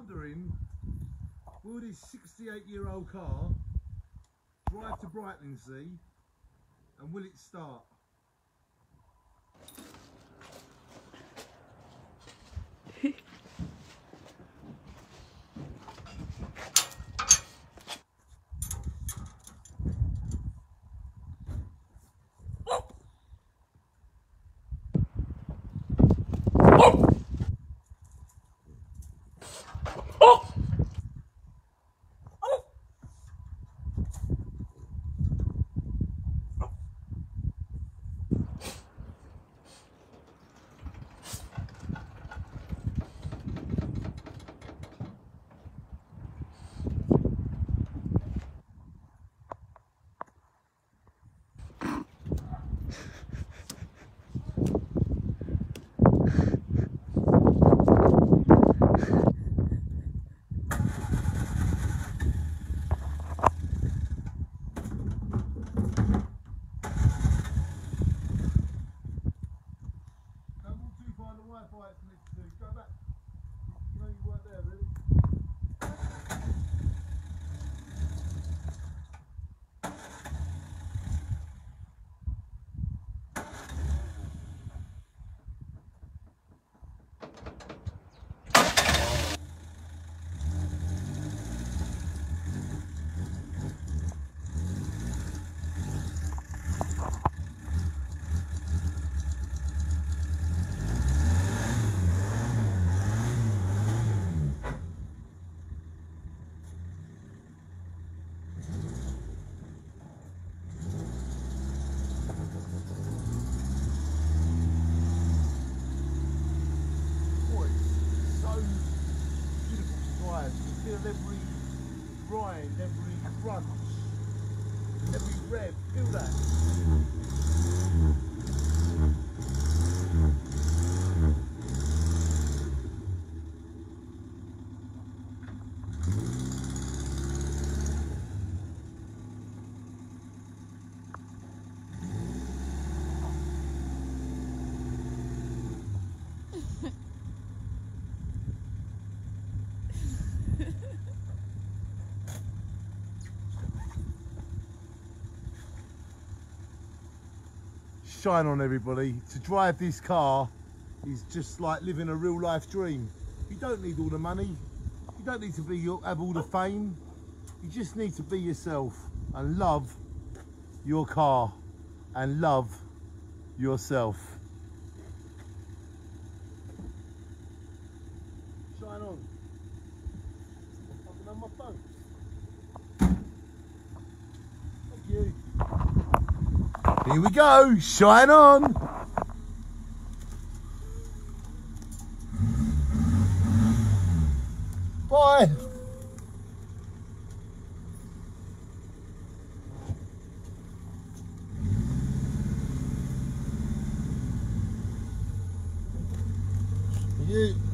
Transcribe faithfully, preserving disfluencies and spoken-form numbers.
wondering, will this sixty-eight year old car drive to Brightlingsea and will it start? Go back. You know you weren't there, really. Feel every grind, every crunch, every rev, feel that. Shine on, everybody. To drive this car is just like living a real life dream. You don't need all the money. You don't need to be have all the fame. You just need to be yourself and love your car and love yourself. Shine on. I can have my phone. Thank you. Here we go, shine on! Bye! You.